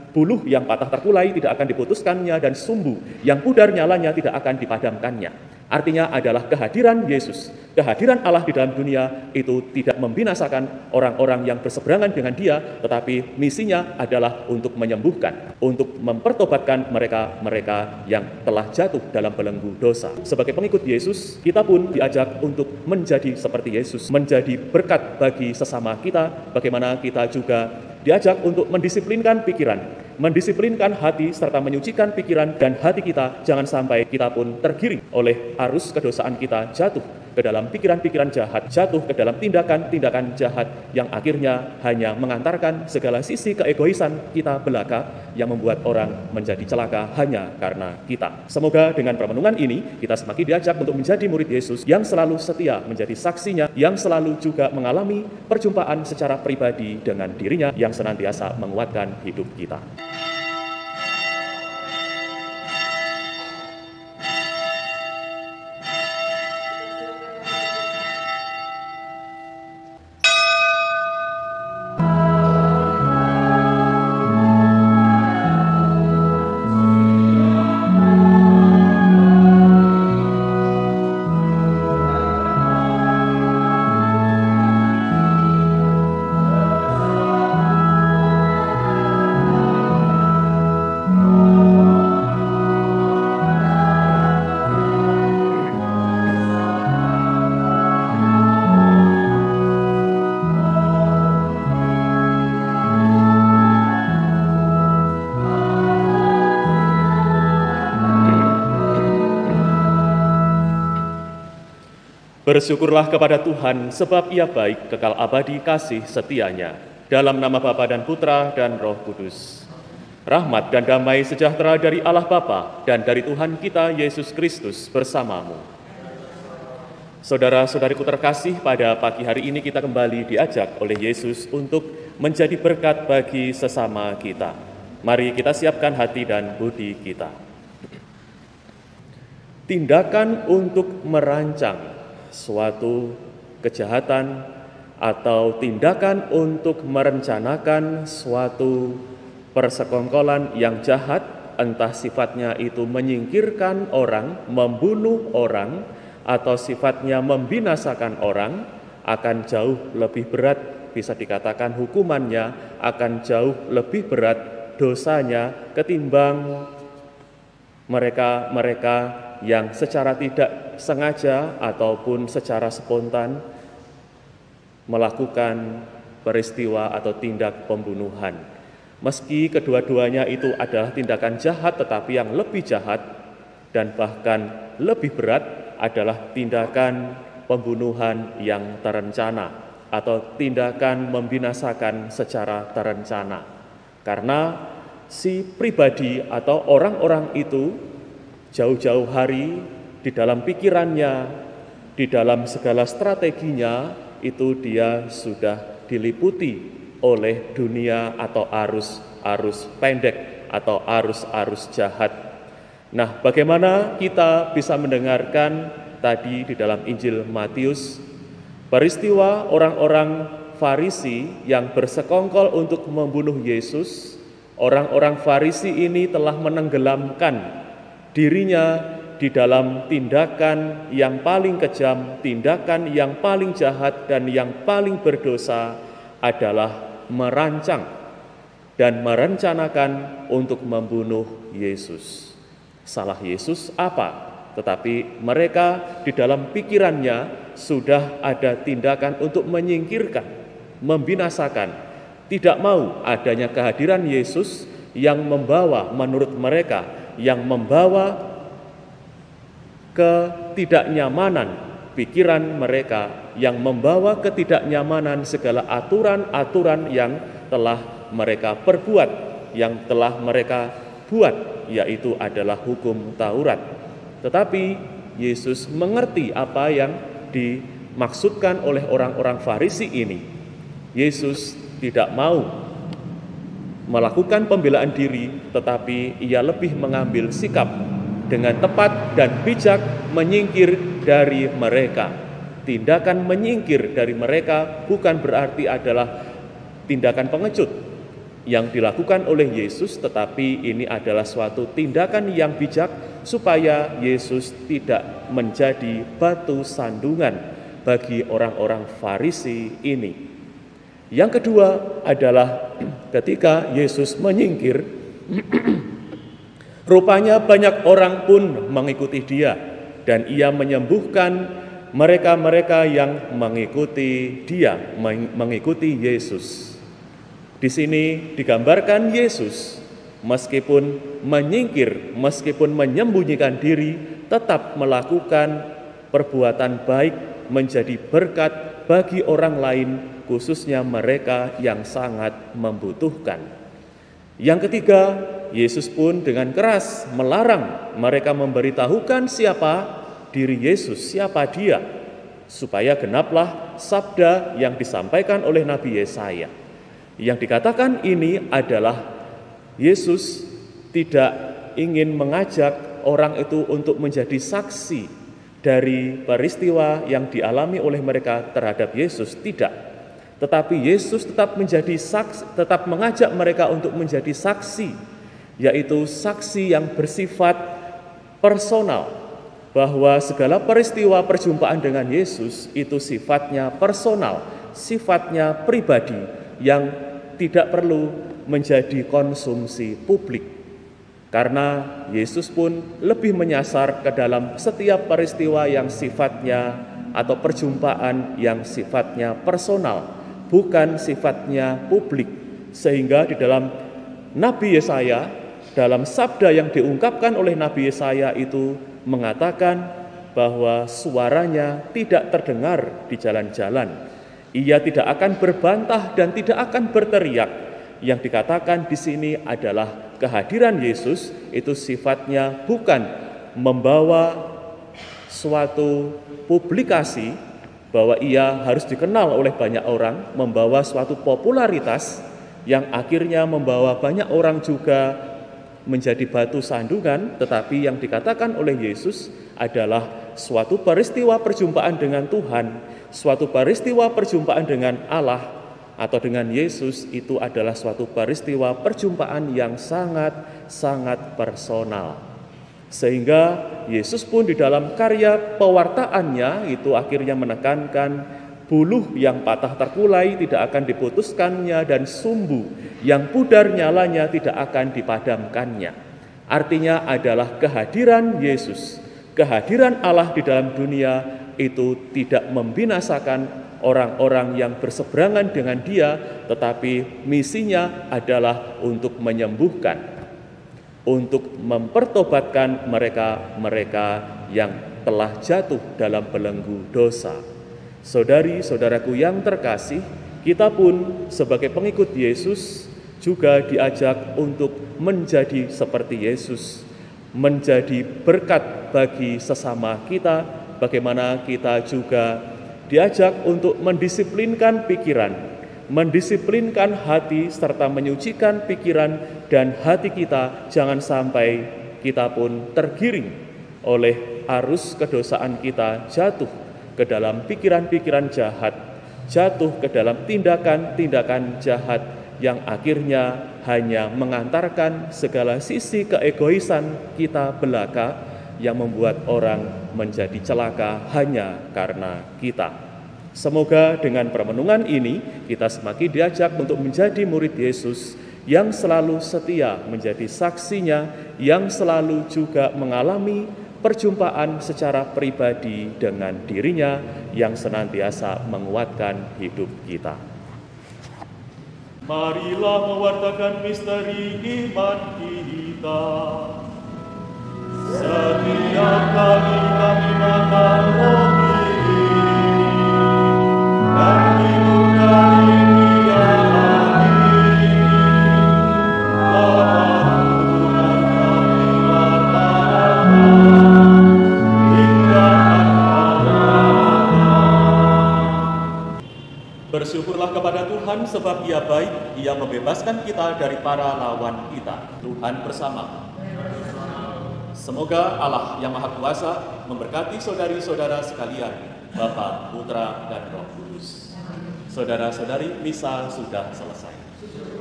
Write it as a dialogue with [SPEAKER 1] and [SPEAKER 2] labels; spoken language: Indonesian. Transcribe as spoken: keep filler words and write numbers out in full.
[SPEAKER 1] buluh yang patah terkulai tidak akan diputuskannya, dan sumbu yang pudar nyalanya tidak akan dipadamkannya. Artinya adalah kehadiran Yesus, kehadiran Allah di dalam dunia itu tidak membinasakan orang-orang yang berseberangan dengan Dia, tetapi misinya adalah untuk menyembuhkan, untuk mempertobatkan mereka-mereka yang telah jatuh dalam belenggu dosa. Sebagai pengikut Yesus, kita pun diajak untuk menjadi seperti Yesus, menjadi berkat bagi sesama kita, bagaimana kita juga diajak untuk mendisiplinkan pikiran, mendisiplinkan hati, serta menyucikan pikiran dan hati kita, jangan sampai kita pun tergiring oleh arus kedosaan kita, jatuh ke dalam pikiran-pikiran jahat, jatuh ke dalam tindakan-tindakan jahat yang akhirnya hanya mengantarkan segala sisi keegoisan kita belaka yang membuat orang menjadi celaka hanya karena kita. Semoga dengan permenungan ini kita semakin diajak untuk menjadi murid Yesus yang selalu setia menjadi saksinya, yang selalu juga mengalami perjumpaan secara pribadi dengan dirinya, yang senantiasa menguatkan hidup kita. Bersyukurlah kepada Tuhan, sebab Ia baik, kekal abadi kasih setianya. Dalam nama Bapa dan Putra dan Roh Kudus. Rahmat dan damai sejahtera dari Allah Bapa dan dari Tuhan kita Yesus Kristus bersamamu. Saudara-saudariku terkasih, pada pagi hari ini kita kembali diajak oleh Yesus untuk menjadi berkat bagi sesama kita. Mari kita siapkan hati dan budi kita. Tindakan untuk merancang suatu kejahatan atau tindakan untuk merencanakan suatu persekongkolan yang jahat, entah sifatnya itu menyingkirkan orang, membunuh orang, atau sifatnya membinasakan orang, akan jauh lebih berat, bisa dikatakan hukumannya akan jauh lebih berat dosanya ketimbang mereka-mereka yang secara tidak sengaja ataupun secara spontan melakukan peristiwa atau tindak pembunuhan. Meski kedua-duanya itu adalah tindakan jahat, tetapi yang lebih jahat dan bahkan lebih berat adalah tindakan pembunuhan yang terencana atau tindakan membinasakan secara terencana. Karena si pribadi atau orang-orang itu jauh-jauh hari di dalam pikirannya, di dalam segala strateginya, itu dia sudah diliputi oleh dunia atau arus-arus pendek atau arus-arus jahat. Nah, bagaimana kita bisa mendengarkan tadi di dalam Injil Matius, peristiwa orang-orang Farisi yang bersekongkol untuk membunuh Yesus. Orang-orang Farisi ini telah menenggelamkan dirinya di dalam tindakan yang paling kejam, tindakan yang paling jahat dan yang paling berdosa adalah merancang dan merencanakan untuk membunuh Yesus. Salah Yesus apa? Tetapi mereka di dalam pikirannya sudah ada tindakan untuk menyingkirkan, membinasakan, tidak mau adanya kehadiran Yesus yang membawa menurut mereka yang membawa ketidaknyamanan pikiran mereka, yang membawa ketidaknyamanan segala aturan-aturan yang telah mereka perbuat, yang telah mereka buat, yaitu adalah hukum Taurat. Tetapi Yesus mengerti apa yang dimaksudkan oleh orang-orang Farisi ini. Yesus tidak mau melakukan pembelaan diri, tetapi ia lebih mengambil sikap dengan tepat dan bijak menyingkir dari mereka. Tindakan menyingkir dari mereka bukan berarti adalah tindakan pengecut, yang dilakukan oleh Yesus, tetapi ini adalah suatu tindakan yang bijak supaya Yesus tidak menjadi batu sandungan bagi orang-orang Farisi ini. Yang kedua adalah ketika Yesus menyingkir, rupanya banyak orang pun mengikuti dia, dan ia menyembuhkan mereka-mereka yang mengikuti dia, mengikuti Yesus. Di sini digambarkan Yesus meskipun menyingkir, meskipun menyembunyikan diri, tetap melakukan perbuatan baik menjadi berkat bagi orang lain, khususnya mereka yang sangat membutuhkan. Yang ketiga, Yesus pun dengan keras melarang mereka memberitahukan siapa diri Yesus, siapa dia, supaya genaplah sabda yang disampaikan oleh Nabi Yesaya. Yang dikatakan ini adalah Yesus tidak ingin mengajak orang itu untuk menjadi saksi dari peristiwa yang dialami oleh mereka terhadap Yesus, tidak. Tetapi Yesus tetap menjadi saksi, tetap mengajak mereka untuk menjadi saksi, yaitu saksi yang bersifat personal, bahwa segala peristiwa perjumpaan dengan Yesus itu sifatnya personal, sifatnya pribadi, yang tidak perlu menjadi konsumsi publik. Karena Yesus pun lebih menyasar ke dalam setiap peristiwa yang sifatnya atau perjumpaan yang sifatnya personal, bukan sifatnya publik. Sehingga di dalam Nabi Yesaya, dalam sabda yang diungkapkan oleh Nabi Yesaya itu mengatakan bahwa suaranya tidak terdengar di jalan-jalan. Ia tidak akan berbantah dan tidak akan berteriak. Yang dikatakan di sini adalah kehadiran Yesus itu sifatnya bukan membawa suatu publikasi bahwa ia harus dikenal oleh banyak orang, membawa suatu popularitas yang akhirnya membawa banyak orang juga menjadi batu sandungan, tetapi yang dikatakan oleh Yesus adalah suatu peristiwa perjumpaan dengan Tuhan, suatu peristiwa perjumpaan dengan Allah atau dengan Yesus itu adalah suatu peristiwa perjumpaan yang sangat-sangat personal. Sehingga Yesus pun di dalam karya pewartaannya itu akhirnya menekankan buluh yang patah terkulai tidak akan diputuskannya dan sumbu yang pudar nyalanya tidak akan dipadamkannya. Artinya adalah kehadiran Yesus, kehadiran Allah di dalam dunia itu tidak membinasakan orang-orang yang berseberangan dengan dia, tetapi misinya adalah untuk menyembuhkan, untuk mempertobatkan mereka-mereka yang telah jatuh dalam belenggu dosa. Saudari-saudaraku yang terkasih, kita pun sebagai pengikut Yesus juga diajak untuk menjadi seperti Yesus, menjadi berkat bagi sesama kita, bagaimana kita juga diajak untuk mendisiplinkan pikiran, mendisiplinkan hati, serta menyucikan pikiran dan hati kita, jangan sampai kita pun tergiring oleh arus kedosaan kita, jatuh ke dalam pikiran-pikiran jahat, jatuh ke dalam tindakan-tindakan jahat yang akhirnya hanya mengantarkan segala sisi keegoisan kita belaka yang membuat orang menjadi celaka hanya karena kita. Semoga dengan permenungan ini kita semakin diajak untuk menjadi murid Yesus yang selalu setia menjadi saksinya, yang selalu juga mengalami perjumpaan secara pribadi dengan dirinya yang senantiasa menguatkan hidup kita. Marilah mewartakan misteri iman kita. Setiap kali kami makan roti dan minum dari tiang ini, Tuhan kami wartakan hingga akhir. Bersyukurlah kepada Tuhan sebab Ia baik, Ia membebaskan kita dari para lawan kita. Tuhan bersama. Semoga Allah yang Maha Kuasa memberkati saudari-saudara sekalian, Bapa, Putra, dan Roh Kudus. Saudara-saudari, misa sudah selesai.